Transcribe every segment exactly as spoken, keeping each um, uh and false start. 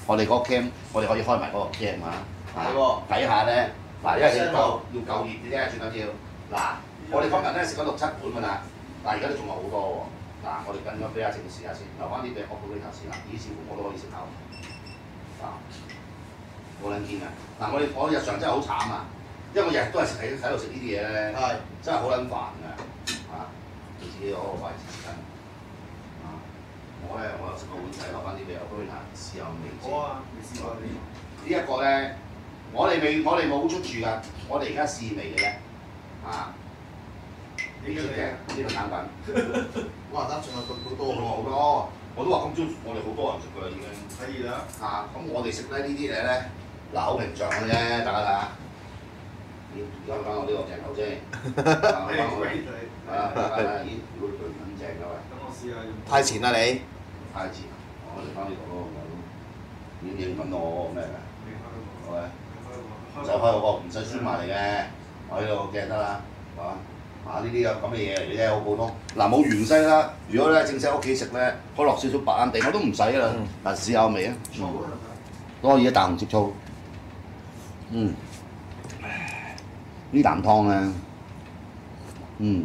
我哋嗰個 cam，我哋可以開埋嗰個 cam 啊， 係喎， 睇下咧，嗱，因為要夠要夠熱嘅啫，最緊要。嗱，我哋今日咧食咗六七碗㗎啦，但係而家都仲有好多喎。嗱，我哋跟咗俾阿靜試下先，留翻啲俾 operator 先啦，以前我都可以食口。啊，好撚堅啊！嗱，我哋我日常真係好慘啊，因為我日日都係食喺喺度食呢啲嘢咧，真係好撚煩㗎。啊，你自己攞個筷子匙羹。啊，我咧我又食個碗仔，留翻啲俾 operator 試下味先。好啊，你試下呢？呢一個咧，我哋未我哋冇出住㗎，我哋而家試味嘅啫。啊！呢個嘅呢個產品， 哇！得仲有好多仲有好多，我都話今朝我哋好多人食㗎啦已經。 係啦。 啊，咁我哋食咧呢啲嘢咧，嗱好平常嘅啫，大家睇下。咦？而家去翻我呢個鏡頭先。啊，去翻我。係啊，大家睇下，咦？如果佢咁正㗎喂。 咁我試下用。 太前啦你。 太前，我嚟翻呢度咯，已經影緊我咩㗎？好嘅。就開嗰個唔使輸埋嚟嘅，我呢度鏡得啦，係嘛？啊！呢啲有咁嘅嘢嚟嘅啫，好普通。嗱冇芫茜啦，如果咧正式喺屋企食咧，開落少少白蘭地我都唔使啦。嗱試下味啊！當然一啖接醋。嗯。呢啖湯咧，嗯。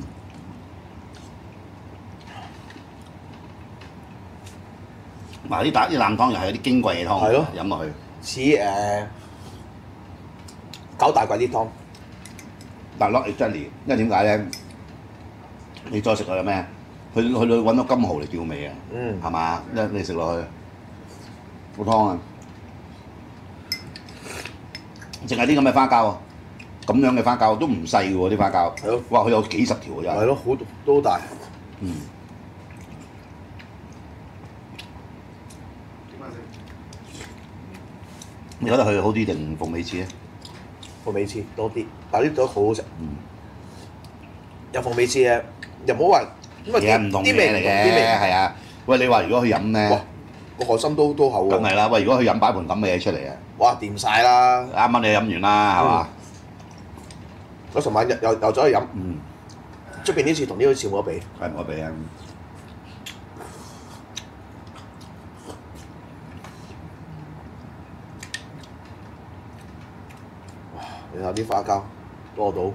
嗱呢啖呢啖湯又係有啲矜貴嘅湯， 係咯， 飲落去。 似誒九大簋啲湯。 但 not exactly，因為點解咧？你再食佢有咩？去去到揾到金蠔嚟調味啊， 嗯， 係嘛？一你食落去個湯啊，淨係啲咁嘅花膠啊，咁樣嘅花膠都唔細嘅喎，啲花膠。 係咯。 哇！佢有幾十條㗎真係。 係咯，好都大。 嗯。 點樣食？ 你覺得佢好啲定鳳尾翅咧？ 鳳尾翅多啲，但係呢度好好食。 嗯。 有鳳尾翅嘅，又唔好話，因為嘢唔同嘢嚟嘅，係啊。喂，你話如果佢飲咧， 個海參都都厚喎。 梗係啦，喂！如果佢飲擺盤咁嘅嘢出嚟啊， 哇！掂晒啦！ 啱啱你飲完啦，係嘛？ 我尋晚又又又走去飲， 嗯， 出邊呢次同呢次冇得比。 係冇得比啊！ 哇！你睇啲花膠多到。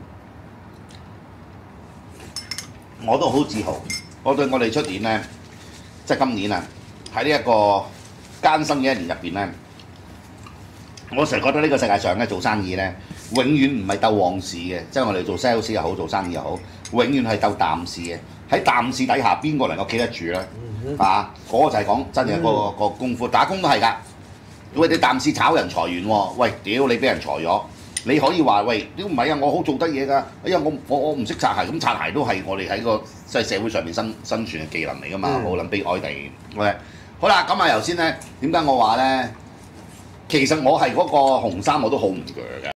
我都好自豪，我對我哋出年咧，即係今年啊，喺呢一個艱辛嘅一年入邊咧，我成日覺得呢個世界上咧做生意咧，永遠唔係鬥旺市嘅，即係我哋做 sales 又好，做生意又好，永遠係鬥淡市嘅。喺淡市底下，邊個能夠企得住咧？嗯、啊，嗰、那個就係講真嘅嗰、那個、嗯、個功夫，打工都係㗎。喂，你淡市炒人裁員喎，喂，屌你俾人裁咗。你可以話喂，屌唔係啊！我好做得嘢㗎，哎呀我我我唔識擦鞋，咁擦鞋都係我哋喺個即係社會上面生生存嘅技能嚟㗎嘛，冇諗悲哀地。喂，好啦，咁啊頭先咧，點解我話咧？其實我係嗰個紅衫我都好唔鋸嘅。